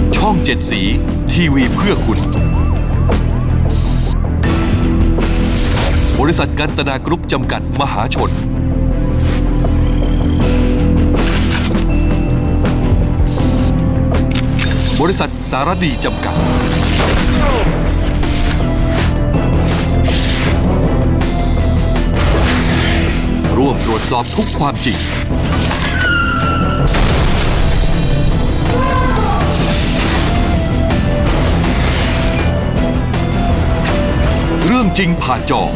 ช่อง7 สีทีวีเพื่อคุณบริษัทกันตนากรุ๊ปจำกัดมหาชนบริษัทสารดีจำกัดร่วมตรวจสอบทุกความจริงเรื่องจริงผ่านจอ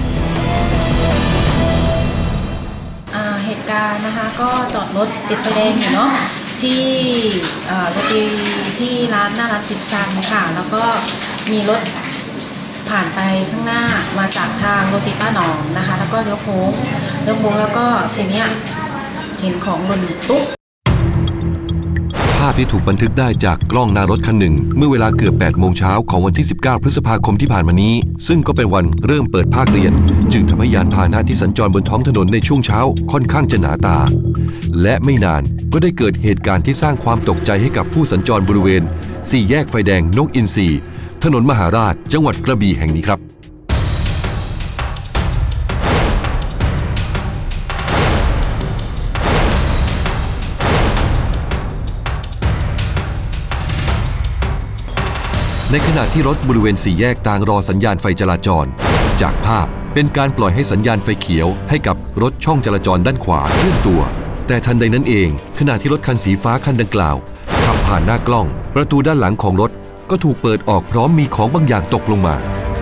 เหตุการณ์นะคะก็จอดรถติดไฟแดงอยู่เนาะที่โรตีที่ร้านหน้าร้านติดซังค่ะแล้วก็มีรถผ่านไปข้างหน้ามาจากทางโรตีป้าหนองนะคะแล้วก็เลี้ยวโค้งแล้วก็ทีเนี้ยเห็นของหล่นตุ๊บภาพที่ถูกบันทึกได้จากกล้องหน้ารถคันหนึ่งเมื่อเวลาเกือบ8 โมงเช้าของวันที่19 พฤษภาคมที่ผ่านมานี้ซึ่งก็เป็นวันเริ่มเปิดภาคเรียนจึงทำให้ยานพาหนะที่สัญจรบนท้องถนนในช่วงเช้าค่อนข้างจะหนาตาและไม่นานก็ได้เกิดเหตุการณ์ที่สร้างความตกใจให้กับผู้สัญจรบริเวณ4 แยกไฟแดงนกอินทรีถนนมหาราชจังหวัดกระบี่แห่งนี้ครับในขณะที่รถบริเวณ4 แยกต่างรอสัญญาณไฟจราจรจากภาพเป็นการปล่อยให้สัญญาณไฟเขียวให้กับรถช่องจราจรด้านขวาเคลื่อนตัวแต่ทันใดนั้นเองขณะที่รถคันสีฟ้าคันดังกล่าวขับผ่านหน้ากล้องประตูด้านหลังของรถก็ถูกเปิดออกพร้อมมีของบางอย่างตกลงมา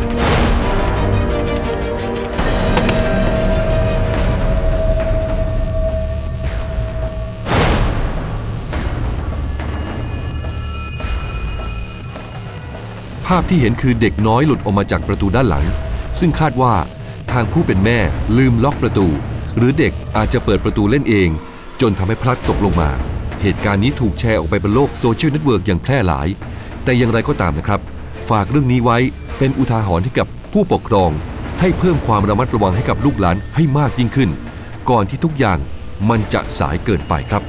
ภาพที่เห็นคือเด็กน้อยหลุดออกมาจากประตูด้านหลังซึ่งคาดว่าทางผู้เป็นแม่ลืมล็อกประตูหรือเด็กอาจจะเปิดประตูเล่นเองจนทำให้พลัดตกลงมาเหตุการณ์นี้ถูกแชร์ออกไปบนโลกโซเชียลเน็ตเวิร์กอย่างแพร่หลายแต่อย่างไรก็ตามนะครับฝากเรื่องนี้ไว้เป็นอุทาหรณ์ให้กับผู้ปกครองให้เพิ่มความระมัดระวังให้กับลูกหลานให้มากยิ่งขึ้นก่อนที่ทุกอย่างมันจะสายเกินไปครับ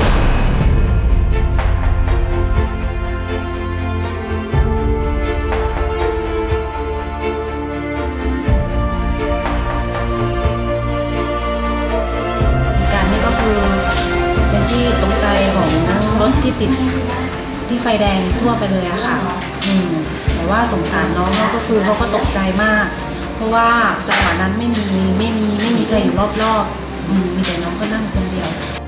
เป็นที่ตกใจของรถที่ติดที่ไฟแดงทั่วไปเลยอะค่ะแต่ว่าสงสารน้องก็คือเขาก็ตกใจมากเพราะว่าจังหวะนั้นไม่มีใครอยู่รอบๆมีแต่น้องก็นั่งคนเดียว